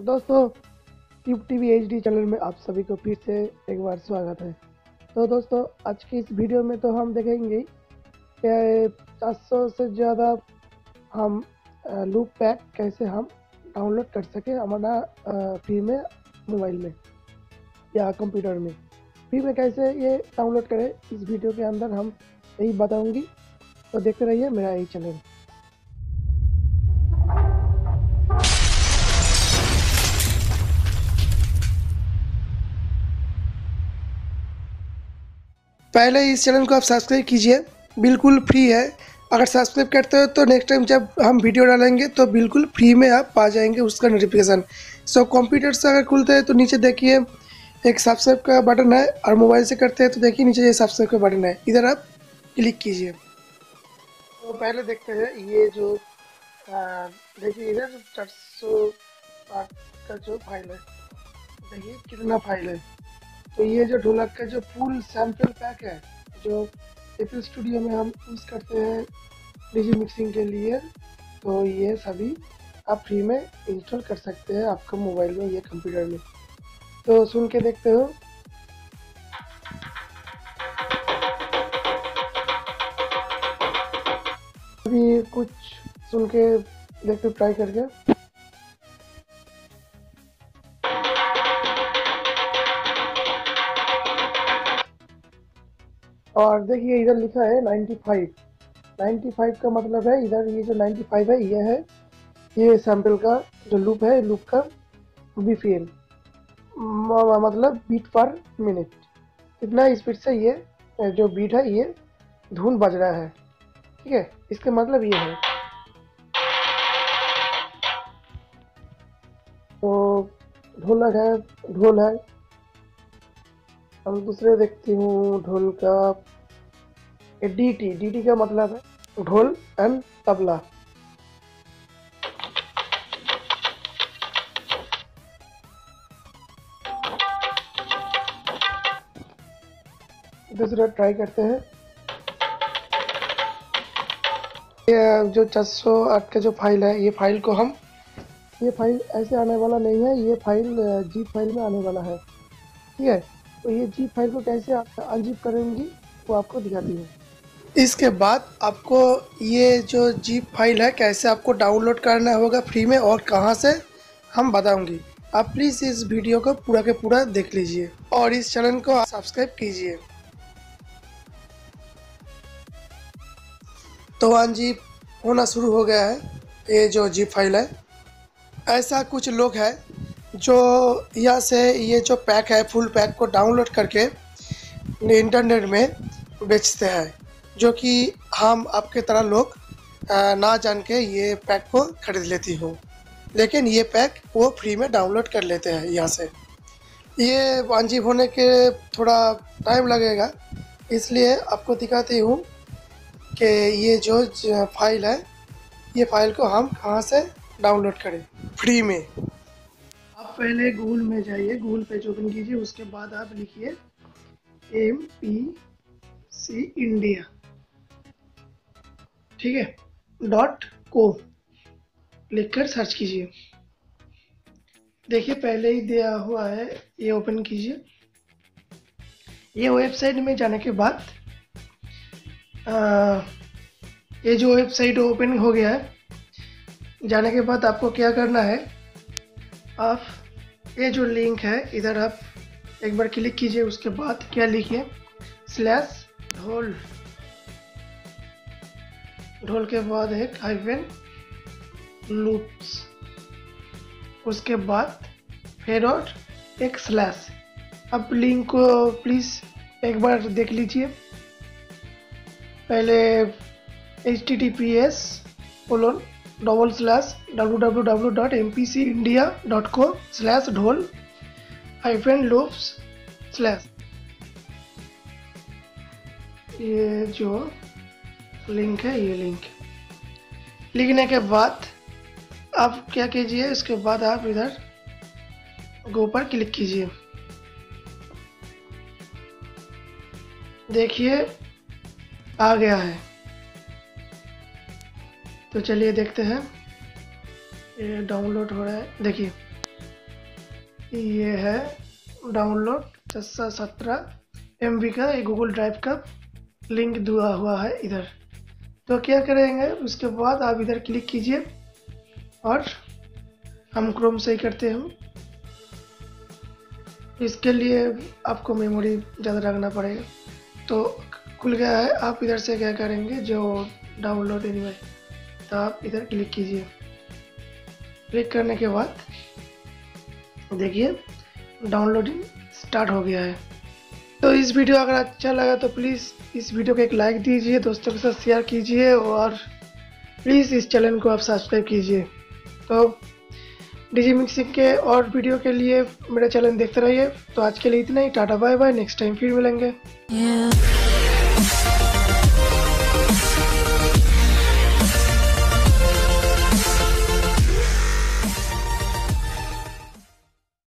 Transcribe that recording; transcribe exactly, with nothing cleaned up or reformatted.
दोस्तों, tube TV HD channel में आप सभी को फिर से एक बार स्वागत है। तो दोस्तों, आज की इस वीडियो में तो हम देखेंगे कि चार सौ से ज़्यादा हम लूप पैक कैसे हम डाउनलोड कर सके हमारा फ्री में मोबाइल में या कंप्यूटर में। फ्री में कैसे ये डाउनलोड करें, इस वीडियो के अंदर हम यही बताऊंगी। तो देखते रहिए मेरा यही चैनल। पहले इस चैनल को आप सब्सक्राइब कीजिए, बिल्कुल फ्री है। अगर सब्सक्राइब करते हो तो नेक्स्ट टाइम जब हम वीडियो डालेंगे तो बिल्कुल फ्री में आप पा जाएंगे उसका नोटिफिकेशन। सो कंप्यूटर से अगर खुलते हैं तो नीचे देखिए एक सब्सक्राइब का बटन है, और मोबाइल से करते हैं तो देखिए नीचे ये सब्सक्राइब का बटन है, इधर आप क्लिक कीजिए। तो पहले देखते हैं ये जो देखिए इधर चार सौ आठ का जो फाइल है, देखिए कितना फाइल है। तो ये जो ढोलक का जो फुल सैंपल पैक है जो एपल स्टूडियो में हम यूज़ करते हैं डीजे मिक्सिंग के लिए, तो ये सभी आप फ्री में इंस्टॉल कर सकते हैं आपका मोबाइल में या कंप्यूटर में। तो सुन के देखते हो। अभी कुछ सुन के देखते ट्राई करके। और देखिए इधर लिखा है पचानवे। पचानवे का मतलब है इधर ये जो पचानवे है ये है ये सैंपल का जो लूप है, लूप का बीपीएम मतलब बीट पर मिनट, इतना स्पीड से ये जो बीट है ये धुन बज रहा है। ठीक है, इसका मतलब ये है। तो ढोलक है, ढोल है। हम दूसरे देखती हूँ ढोल का डीटी। डीटी का मतलब है ढोल एंड तबला। दूसरा ट्राई करते हैं। ये जो चार सौ आठ का जो फाइल है, ये फाइल को हम ये फाइल ऐसे आने वाला नहीं है, ये फाइल जीप फाइल में आने वाला है। ठीक है, तो ये जीप फाइल को कैसे आप अनजिप करेंगी वो आपको दिखाती हूँ। इसके बाद आपको ये जो जीप फाइल है कैसे आपको डाउनलोड करना होगा फ्री में और कहाँ से हम बताऊंगी। आप प्लीज़ इस वीडियो को पूरा के पूरा देख लीजिए और इस चैनल को सब्सक्राइब कीजिए। तो अनजिप होना शुरू हो गया है ये जो जीप फाइल है। ऐसा कुछ लोग हैं जो यहाँ से ये जो पैक है फुल पैक को डाउनलोड करके इंटरनेट में बेचते हैं, जो कि हम आपके तरह लोग ना जान के ये पैक को खरीद लेती हूँ, लेकिन ये पैक वो फ्री में डाउनलोड कर लेते हैं यहाँ से। ये अनजिप होने के थोड़ा टाइम लगेगा, इसलिए आपको दिखाती हूँ कि ये जो फाइल है ये फाइल को हम कहाँ से डाउनलोड करें फ्री में। आप पहले गूगल में जाइए, गूगल पेज ओपन कीजिए, उसके बाद आप लिखिए एम पी सी इंडिया, ठीक है, डॉट को लिखकर सर्च कीजिए। देखिए पहले ही दिया हुआ है, ये ओपन कीजिए। ये वेबसाइट में जाने के बाद आ, ये जो वेबसाइट ओपन हो गया है, जाने के बाद आपको क्या करना है, आप ये जो लिंक है इधर आप एक बार क्लिक कीजिए। उसके बाद क्या लिखिए, स्लैश ढोल, ढोल के बाद एक हाइफन लूप्स, उसके बाद फिर और एक स्लैश। अब लिंक को प्लीज़ एक बार देख लीजिए। पहले H T T P S colon double slash W W W dot M P C India dot co slash dhol hyphen loops slash, ये जो लिंक है ये लिंक लिखने के बाद आप क्या कीजिए, इसके बाद आप इधर गो पर क्लिक कीजिए। देखिए आ गया है। तो चलिए देखते हैं, ये डाउनलोड हो रहा है। देखिए ये है डाउनलोड छः सौ सत्रह एम बी का एक गूगल ड्राइव का लिंक दिया हुआ है इधर। तो क्या करेंगे, उसके बाद आप इधर क्लिक कीजिए और हम क्रोम से ही करते हैं। इसके लिए आपको मेमोरी ज़्यादा रखना पड़ेगा। तो खुल गया है। आप इधर से क्या करेंगे, जो डाउनलोड एनीवे, तो आप इधर क्लिक कीजिए। क्लिक करने के बाद देखिए डाउनलोडिंग स्टार्ट हो गया है। तो इस वीडियो अगर अच्छा लगा तो प्लीज़ इस वीडियो को एक लाइक दीजिए, दोस्तों के साथ शेयर कीजिए और प्लीज़ इस चैनल को आप सब्सक्राइब कीजिए। तो डीजे मिक्सिंग के और वीडियो के लिए मेरा चैनल देखते रहिए। तो आज के लिए इतना ही, tata bye bye, next time फिर मिलेंगे। yeah.